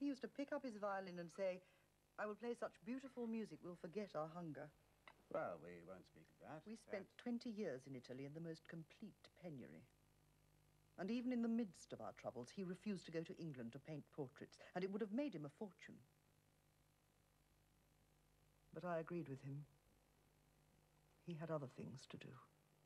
He used to pick up his violin and say, "I will play such beautiful music, we'll forget our hunger." Well, we won't speak of that. We spent 20 years in Italy in the most complete penury. And even in the midst of our troubles, he refused to go to England to paint portraits, and it would have made him a fortune. But I agreed with him. He had other things to do.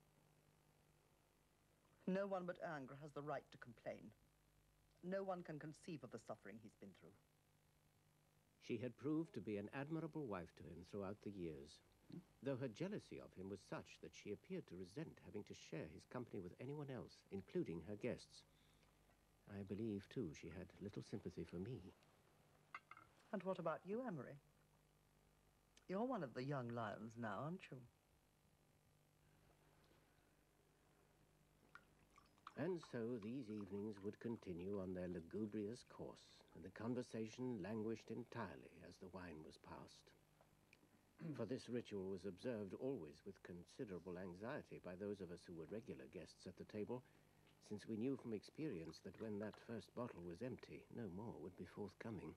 No one but Ingres has the right to complain. No one can conceive of the suffering he's been through. She had proved to be an admirable wife to him throughout the years, though her jealousy of him was such that she appeared to resent having to share his company with anyone else, including her guests. I believe, too, she had little sympathy for me. And what about you, Amory? You're one of the young lions now, aren't you? And so these evenings would continue on their lugubrious course, and the conversation languished entirely as the wine was passed. For this ritual was observed always with considerable anxiety by those of us who were regular guests at the table, since we knew from experience that when that first bottle was empty, no more would be forthcoming.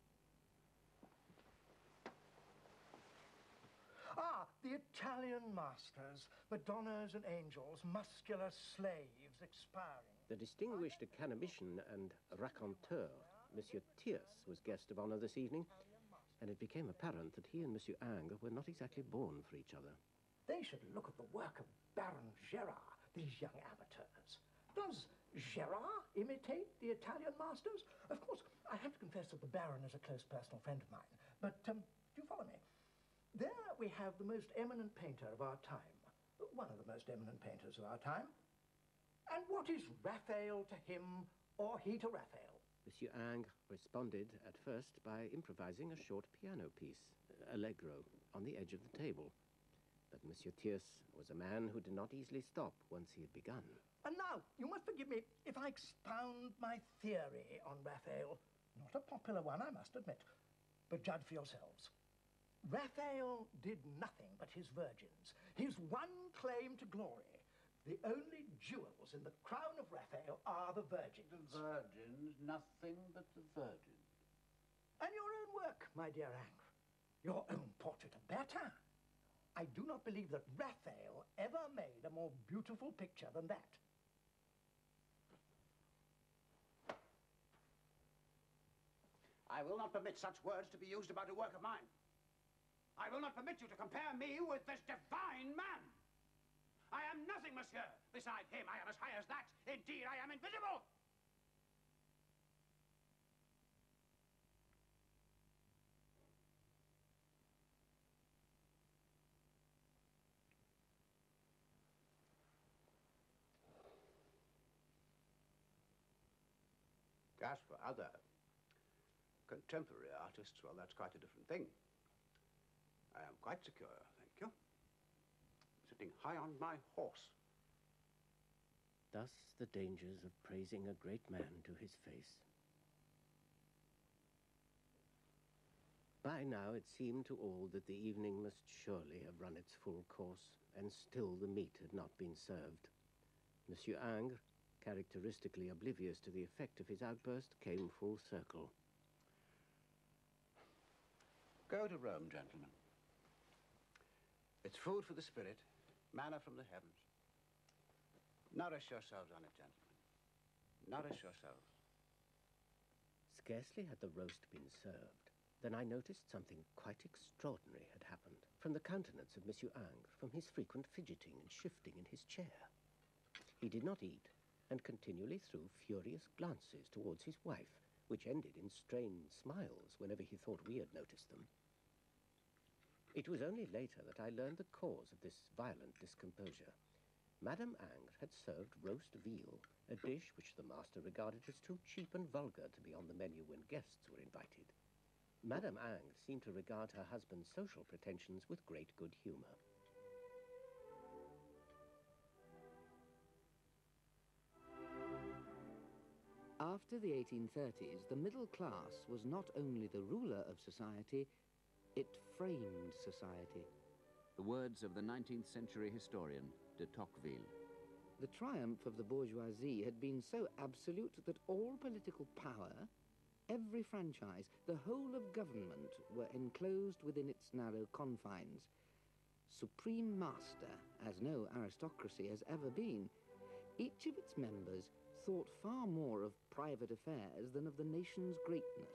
Ah, the Italian masters, Madonnas and angels, muscular slaves expiring. The distinguished academician and raconteur, Monsieur Tierce, was guest of honor this evening, and it became apparent that he and Monsieur Ingres were not exactly born for each other. They should look at the work of Baron Gérard, these young amateurs. Does Gérard imitate the Italian masters? Of course, I have to confess that the Baron is a close personal friend of mine, but do you follow me? There we have the most eminent painter of our time, one of the most eminent painters of our time. And what is Raphael to him, or he to Raphael? Monsieur Ingres responded at first by improvising a short piano piece, allegro, on the edge of the table. But Monsieur Tierce was a man who did not easily stop once he had begun. And now, you must forgive me if I expound my theory on Raphael. Not a popular one, I must admit, but judge for yourselves. Raphael did nothing but his virgins. His one claim to glory. The only jewels in the crown of Raphael are the virgins. The virgins, nothing but the virgins. And your own work, my dear Ingres. Your own portrait of Bertin. I do not believe that Raphael ever made a more beautiful picture than that. I will not permit such words to be used about a work of mine. I will not permit you to compare me with this divine man. I am nothing, monsieur. Beside him, I am as high as that. Indeed, I am invisible. As for other contemporary artists, well, that's quite a different thing. I am quite secure, thank you. Sitting high on my horse. Thus the dangers of praising a great man to his face. By now it seemed to all that the evening must surely have run its full course, and still the meat had not been served. Monsieur Ingres, characteristically oblivious to the effect of his outburst, came full circle. Go to Rome, gentlemen. It's food for the spirit, manna from the heavens. Nourish yourselves on it, gentlemen. Nourish yourselves. Scarcely had the roast been served than I noticed something quite extraordinary had happened. From the countenance of Monsieur Ingres, from his frequent fidgeting and shifting in his chair. He did not eat, and continually threw furious glances towards his wife, which ended in strained smiles whenever he thought we had noticed them. It was only later that I learned the cause of this violent discomposure. Madame Ingres had served roast veal, a dish which the master regarded as too cheap and vulgar to be on the menu when guests were invited. Madame Ingres seemed to regard her husband's social pretensions with great good humor. After the 1830s, the middle class was not only the ruler of society, it framed society. The words of the 19th century historian, de Tocqueville. The triumph of the bourgeoisie had been so absolute that all political power, Every franchise, the whole of government, were enclosed within its narrow confines. Supreme master, as no aristocracy has ever been, each of its members thought far more of private affairs than of the nation's greatness.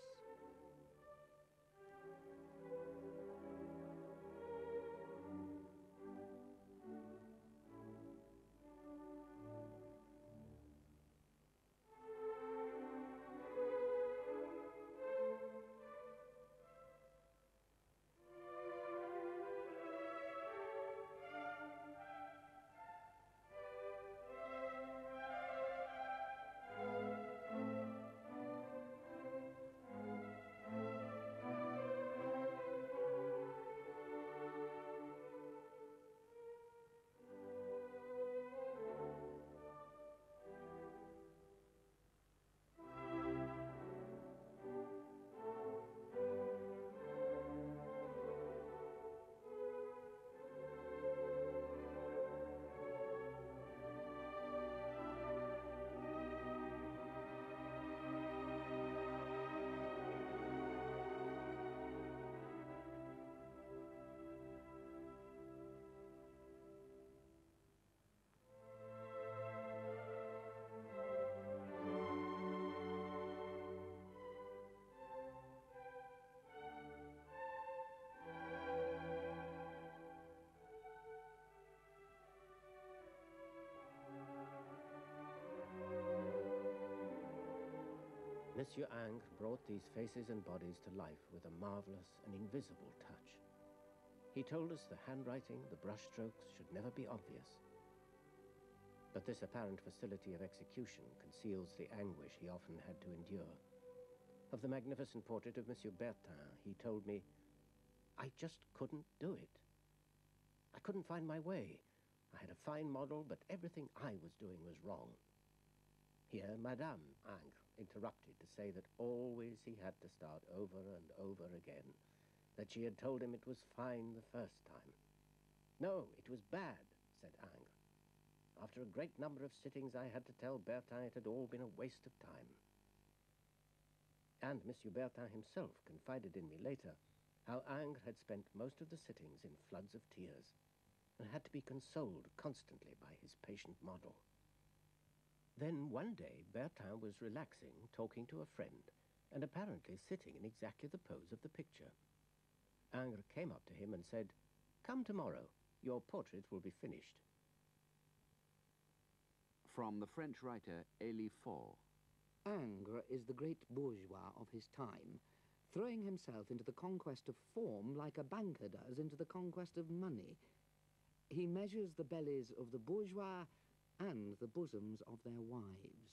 Monsieur Ingres brought these faces and bodies to life with a marvelous and invisible touch. He told us the handwriting, the brushstrokes should never be obvious. But this apparent facility of execution conceals the anguish he often had to endure. Of the magnificent portrait of Monsieur Bertin, he told me, I just couldn't do it. I couldn't find my way. I had a fine model, but everything I was doing was wrong. Here, Madame Ingres interrupted to say that always he had to start over and over again, that she had told him it was fine the first time. No, it was bad, said Ingres. After a great number of sittings, I had to tell Bertin it had all been a waste of time. And Monsieur Bertin himself confided in me later how Ingres had spent most of the sittings in floods of tears and had to be consoled constantly by his patient model. Then one day, Bertin was relaxing, talking to a friend, and apparently sitting in exactly the pose of the picture. Ingres came up to him and said, "Come tomorrow. Your portrait will be finished." From the French writer Élie Faure. Ingres is the great bourgeois of his time, throwing himself into the conquest of form like a banker does into the conquest of money. He measures the bellies of the bourgeois and the bosoms of their wives.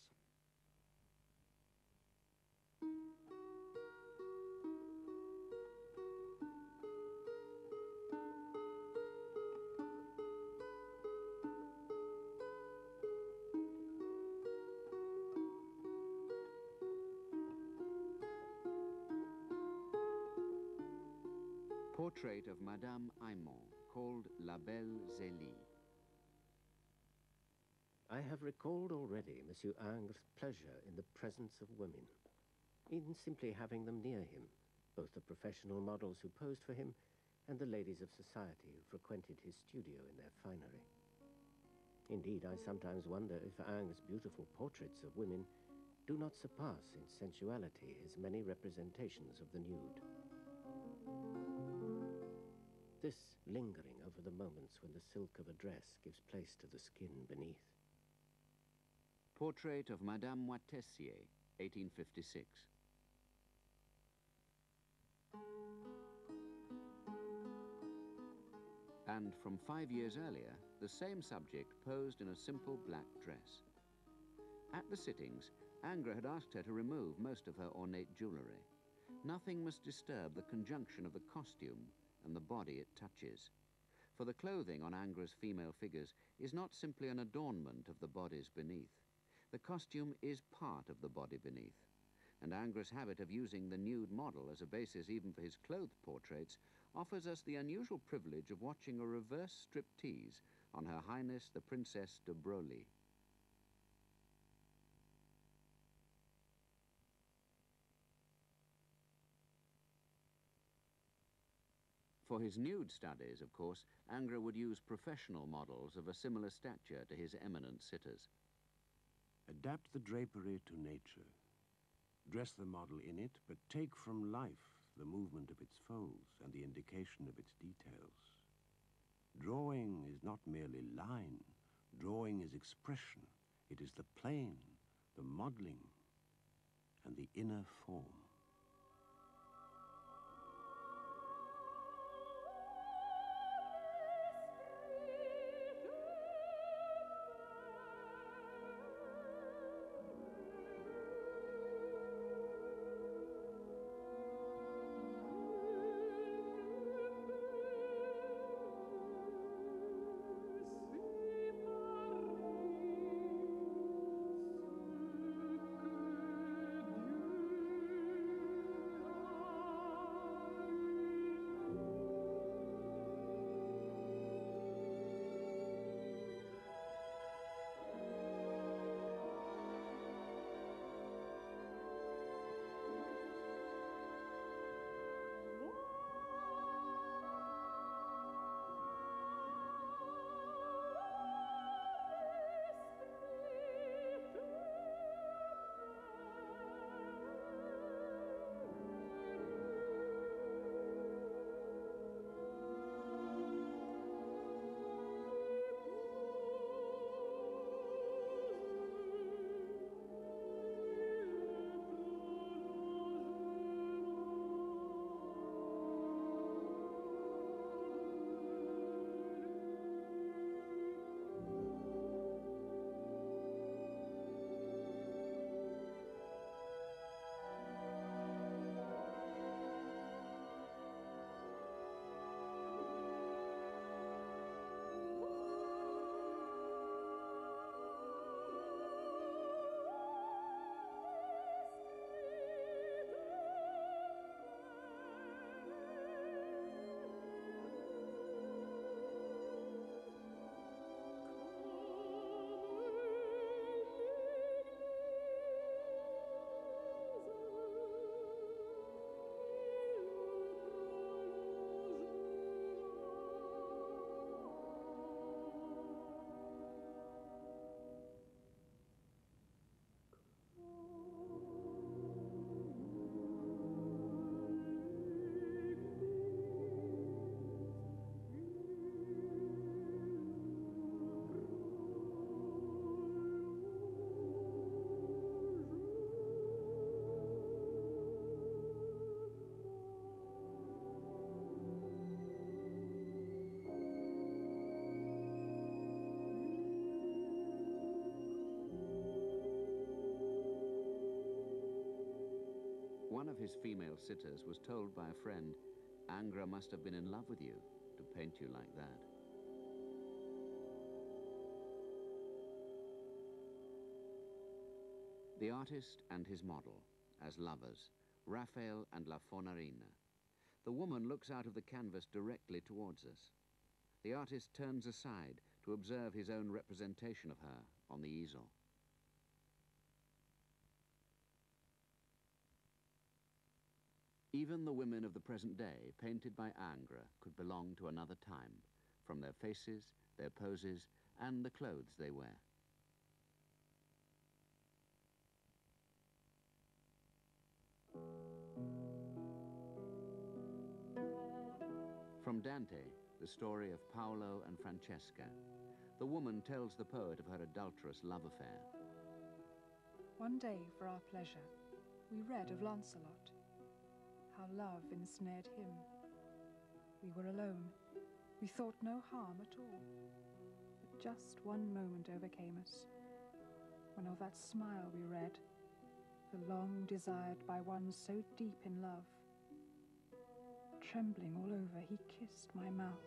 Portrait of Madame Aymon, called La Belle Zélie. I have recalled already Monsieur Ingres' pleasure in the presence of women, in simply having them near him, both the professional models who posed for him and the ladies of society who frequented his studio in their finery. Indeed, I sometimes wonder if Ingres' beautiful portraits of women do not surpass in sensuality his many representations of the nude. This lingering over the moments when the silk of a dress gives place to the skin beneath. Portrait of Madame Moitessier, 1856. And from 5 years earlier, the same subject posed in a simple black dress. At the sittings, Ingres had asked her to remove most of her ornate jewellery. Nothing must disturb the conjunction of the costume and the body it touches. For the clothing on Ingres' female figures is not simply an adornment of the bodies beneath. The costume is part of the body beneath, and Ingres' habit of using the nude model as a basis even for his clothed portraits offers us the unusual privilege of watching a reverse striptease on Her Highness the Princess de Broglie. For his nude studies, of course, Ingres would use professional models of a similar stature to his eminent sitters. Adapt the drapery to nature. Dress the model in it, but take from life the movement of its folds and the indication of its details. Drawing is not merely line. Drawing is expression. It is the plane, the modeling, and the inner form. One of his female sitters was told by a friend, "Ingres must have been in love with you to paint you like that." The artist and his model, as lovers, Raphael and La Fornarina. The woman looks out of the canvas directly towards us. The artist turns aside to observe his own representation of her on the easel. Even the women of the present day, painted by Ingres, could belong to another time, from their faces, their poses, and the clothes they wear. From Dante, the story of Paolo and Francesca, the woman tells the poet of her adulterous love affair. One day, for our pleasure, we read of Lancelot, how love ensnared him. We were alone. We thought no harm at all. But just one moment overcame us, when of that smile we read, the long desired by one so deep in love. Trembling all over, he kissed my mouth.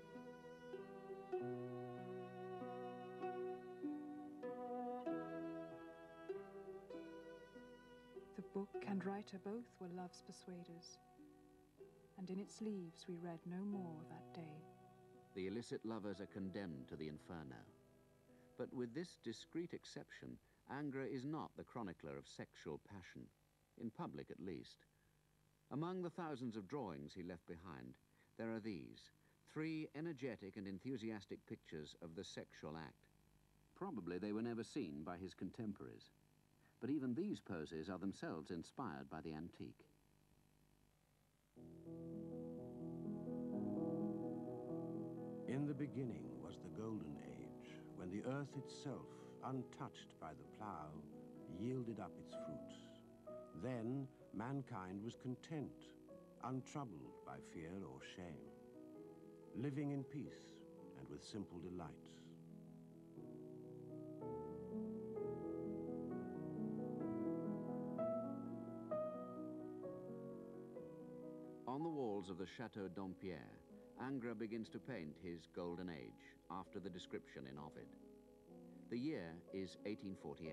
The book and writer both were love's persuaders, and in its leaves we read no more that day. The illicit lovers are condemned to the inferno. But with this discreet exception, Ingres is not the chronicler of sexual passion, in public at least. Among the thousands of drawings he left behind, there are these, 3 energetic and enthusiastic pictures of the sexual act. Probably they were never seen by his contemporaries, but even these poses are themselves inspired by the antique. In the beginning was the Golden Age, when the earth itself, untouched by the plough, yielded up its fruits. Then mankind was content, untroubled by fear or shame, living in peace and with simple delights. On the walls of the Chateau Dompierre, Ingres begins to paint his Golden Age after the description in Ovid. The year is 1848.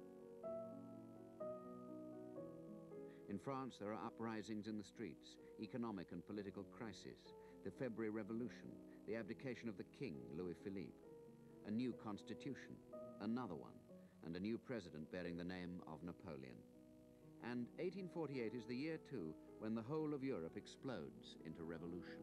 In France, there are uprisings in the streets, economic and political crisis, the February Revolution, the abdication of the king, Louis Philippe, a new constitution, another one, and a new president bearing the name of Napoleon. And 1848 is the year, too, when the whole of Europe explodes into revolution.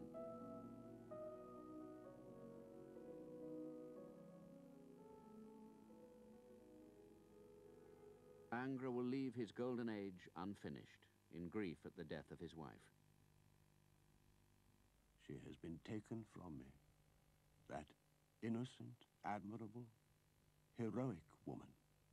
Ingres will leave his Golden Age unfinished, in grief at the death of his wife. She has been taken from me, that innocent, admirable, heroic woman.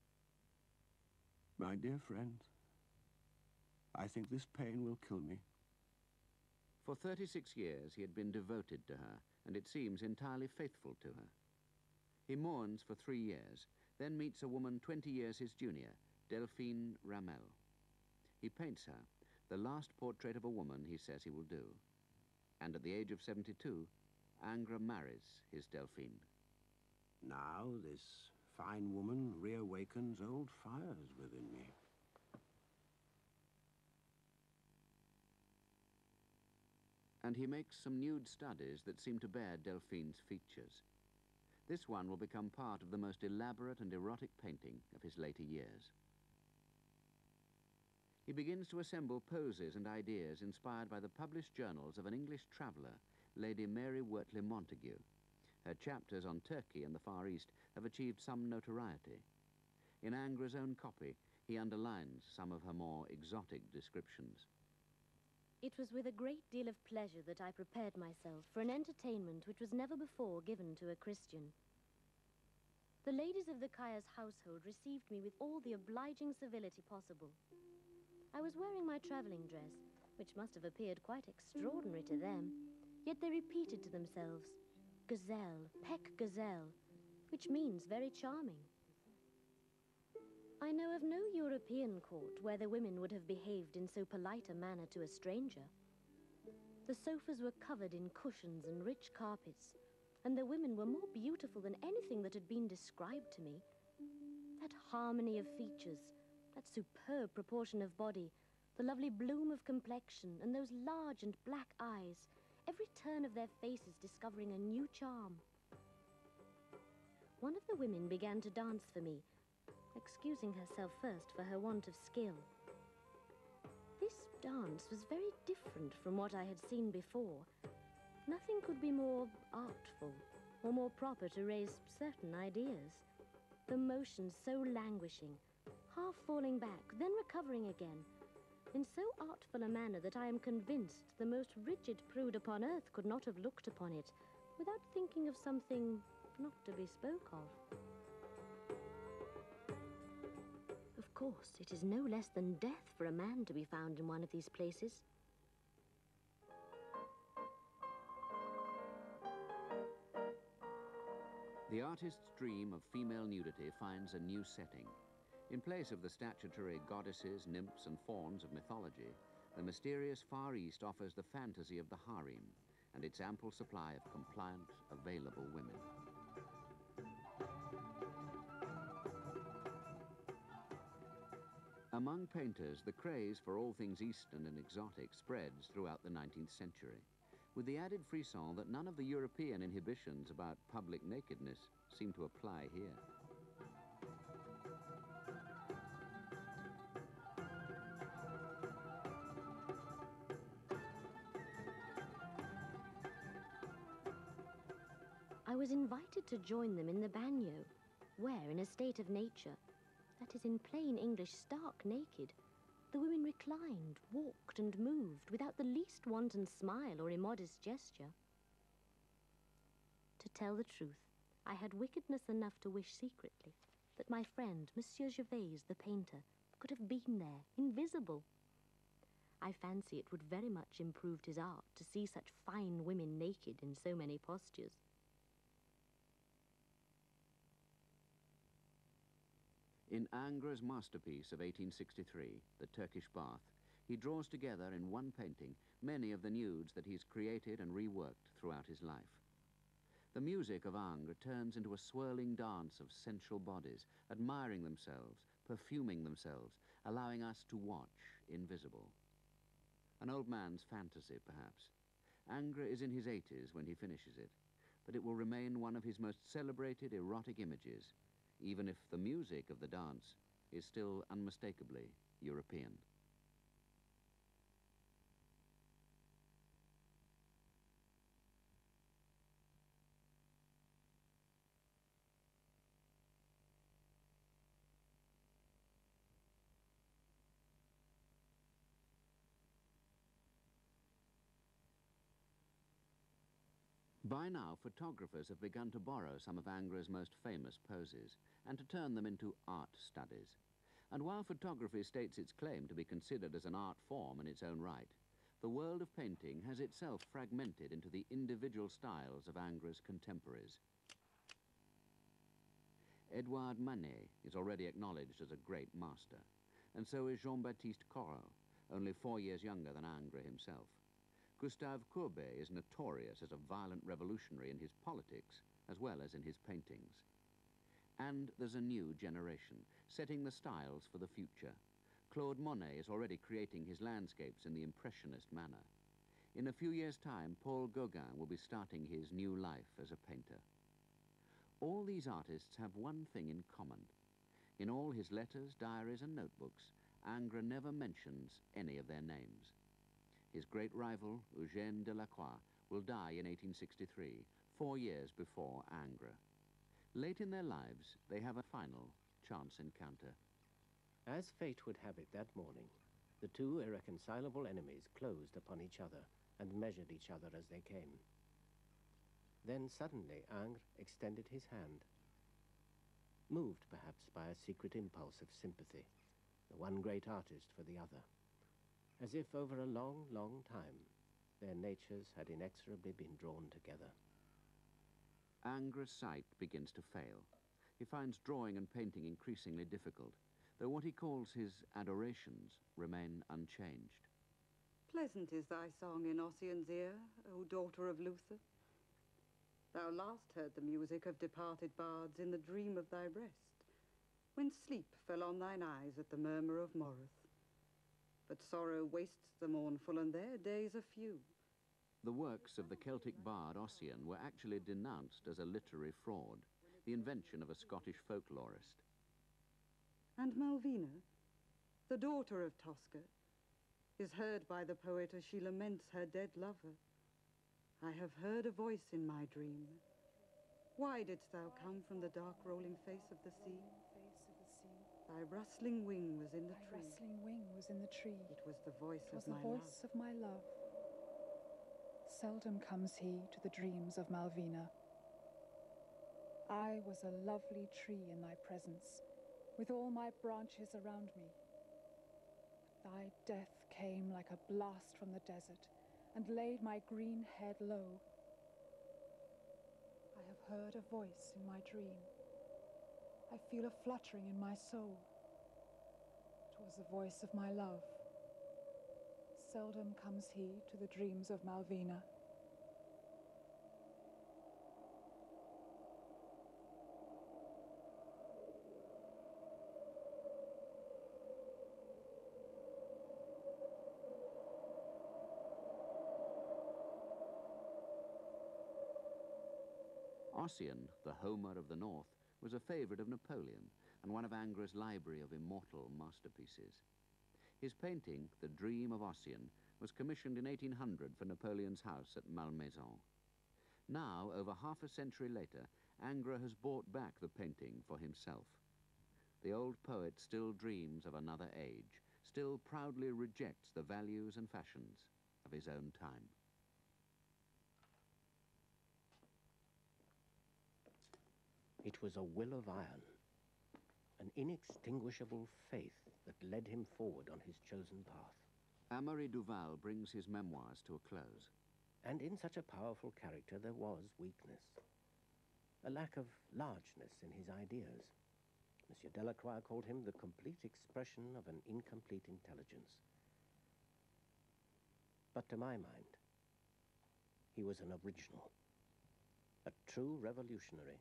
My dear friends, I think this pain will kill me. For 36 years he had been devoted to her, and it seems entirely faithful to her. He mourns for 3 years, then meets a woman 20 years his junior, Delphine Ramel. He paints her, the last portrait of a woman he says he will do. And at the age of 72, Ingres marries his Delphine. Now this fine woman reawakens old fires within me. And he makes some nude studies that seem to bear Delphine's features. This one will become part of the most elaborate and erotic painting of his later years. He begins to assemble poses and ideas inspired by the published journals of an English traveller, Lady Mary Wortley Montagu. Her chapters on Turkey and the Far East have achieved some notoriety. In Ingres' own copy, he underlines some of her more exotic descriptions. It was with a great deal of pleasure that I prepared myself for an entertainment which was never before given to a Christian. The ladies of the Kayas household received me with all the obliging civility possible. I was wearing my travelling dress, which must have appeared quite extraordinary to them, yet they repeated to themselves, "Gazelle, peck gazelle," which means very charming. I know of no European court where the women would have behaved in so polite a manner to a stranger. The sofas were covered in cushions and rich carpets, and the women were more beautiful than anything that had been described to me. That harmony of features, that superb proportion of body, the lovely bloom of complexion, and those large and black eyes, every turn of their faces discovering a new charm. One of the women began to dance for me, excusing herself first for her want of skill. This dance was very different from what I had seen before. Nothing could be more artful or more proper to raise certain ideas. The motions so languishing, half falling back, then recovering again, in so artful a manner that I am convinced the most rigid prude upon earth could not have looked upon it without thinking of something not to be spoke of. Of course, it is no less than death for a man to be found in one of these places. The artist's dream of female nudity finds a new setting. In place of the statutory goddesses, nymphs, and fauns of mythology, the mysterious Far East offers the fantasy of the harem and its ample supply of compliant, available women. Among painters, the craze for all things Eastern and exotic spreads throughout the 19th century, with the added frisson that none of the European inhibitions about public nakedness seem to apply here. was invited to join them in the bagnio, where, in a state of nature, that is in plain English stark naked, the women reclined, walked and moved without the least wanton smile or immodest gesture. To tell the truth, I had wickedness enough to wish secretly that my friend, Monsieur Gervaise, the painter, could have been there, invisible. I fancy it would very much improved his art to see such fine women naked in so many postures. In Ingres' masterpiece of 1863, The Turkish Bath, he draws together in one painting many of the nudes that he's created and reworked throughout his life. The music of Ingres turns into a swirling dance of sensual bodies, admiring themselves, perfuming themselves, allowing us to watch invisible. An old man's fantasy, perhaps. Ingres is in his 80s when he finishes it, but it will remain one of his most celebrated erotic images, even if the music of the dance is still unmistakably European. By now, photographers have begun to borrow some of Ingres' most famous poses and to turn them into art studies. And while photography states its claim to be considered as an art form in its own right, the world of painting has itself fragmented into the individual styles of Ingres' contemporaries. Edouard Manet is already acknowledged as a great master, and so is Jean-Baptiste Corot, only 4 years younger than Ingres himself. Gustave Courbet is notorious as a violent revolutionary in his politics as well as in his paintings. And there's a new generation, setting the styles for the future. Claude Monet is already creating his landscapes in the Impressionist manner. In a few years' time, Paul Gauguin will be starting his new life as a painter. All these artists have one thing in common. In all his letters, diaries, and notebooks, Ingres never mentions any of their names. His great rival, Eugène Delacroix, will die in 1863, 4 years before Ingres. Late in their lives, they have a final chance encounter. As fate would have it that morning, the two irreconcilable enemies closed upon each other and measured each other as they came. Then suddenly Ingres extended his hand. Moved perhaps by a secret impulse of sympathy, the one great artist for the other. As if over a long, long time, their natures had inexorably been drawn together. Ingres' sight begins to fail. He finds drawing and painting increasingly difficult, though what he calls his adorations remain unchanged. Pleasant is thy song in Ossian's ear, O daughter of Luther. Thou last heard the music of departed bards in the dream of thy breast, when sleep fell on thine eyes at the murmur of Moreth. But sorrow wastes the mournful, and their days are few. The works of the Celtic bard Ossian were actually denounced as a literary fraud, the invention of a Scottish folklorist. And Malvina, the daughter of Tosca, is heard by the poet as she laments her dead lover. I have heard a voice in my dream. Why didst thou come from the dark rolling face of the sea? Thy rustling wing was in the tree. Thy rustling wing was in the tree. It was the voice It was of the my voice love. of my love. Seldom comes he to the dreams of Malvina. I was a lovely tree in thy presence, with all my branches around me. Thy death came like a blast from the desert, and laid my green head low. I have heard a voice in my dream. I feel a fluttering in my soul. It was the voice of my love. Seldom comes he to the dreams of Malvina. Ossian, the Homer of the North, was a favorite of Napoleon and one of Ingres' library of immortal masterpieces. His painting, The Dream of Ossian, was commissioned in 1800 for Napoleon's house at Malmaison. Now, over half a century later, Ingres has bought back the painting for himself. The old poet still dreams of another age, still proudly rejects the values and fashions of his own time. It was a will of iron, an inextinguishable faith that led him forward on his chosen path. Amory Duval brings his memoirs to a close. And in such a powerful character there was weakness, a lack of largeness in his ideas. Monsieur Delacroix called him the complete expression of an incomplete intelligence. But to my mind, he was an original, a true revolutionary.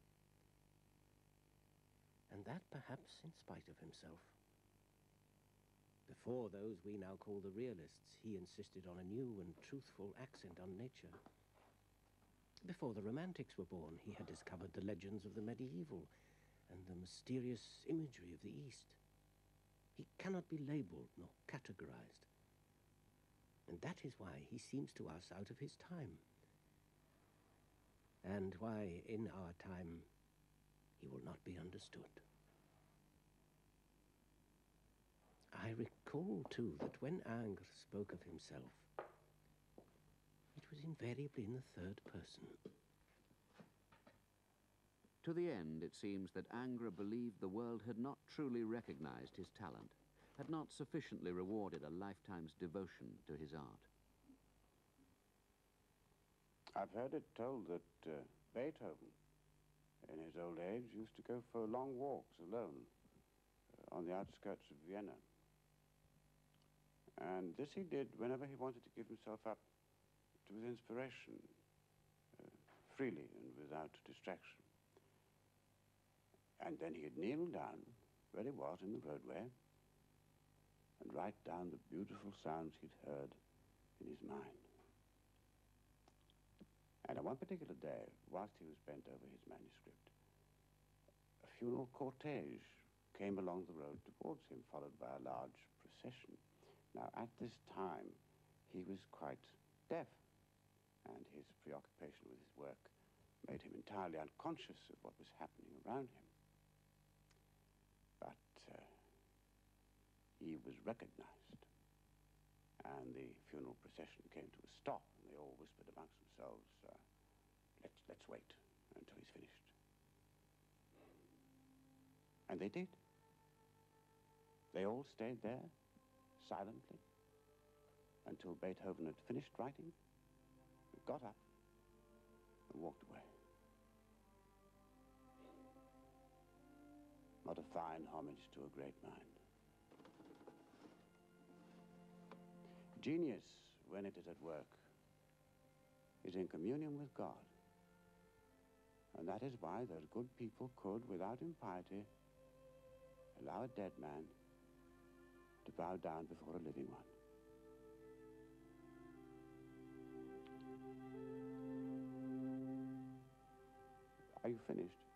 And that perhaps in spite of himself. Before those we now call the realists, he insisted on a new and truthful accent on nature. Before the Romantics were born, he had discovered the legends of the medieval and the mysterious imagery of the East. He cannot be labeled nor categorized. And that is why he seems to us out of his time. And why, in our time, he will not be understood. I recall, too, that when Ingres spoke of himself, it was invariably in the third person. To the end, it seems that Ingres believed the world had not truly recognized his talent, had not sufficiently rewarded a lifetime's devotion to his art. I've heard it told that Beethoven, in his old age, used to go for long walks alone on the outskirts of Vienna. And this he did whenever he wanted to give himself up to his inspiration, freely and without distraction. And then he'd kneel down where he was in the roadway and write down the beautiful sounds he'd heard in his mind. And on one particular day, whilst he was bent over his manuscript, a funeral cortege came along the road towards him, followed by a large procession. Now, at this time, he was quite deaf, and his preoccupation with his work made him entirely unconscious of what was happening around him. But he was recognized, and the funeral procession came to a stop, and they all whispered amongst themselves, let's wait until he's finished. And they did. They all stayed there, silently, until Beethoven had finished writing, got up, and walked away. What a fine homage to a great mind. Genius, when it is at work, is in communion with God. And that is why those good people could, without impiety, allow a dead man to bow down before a living one. Are you finished?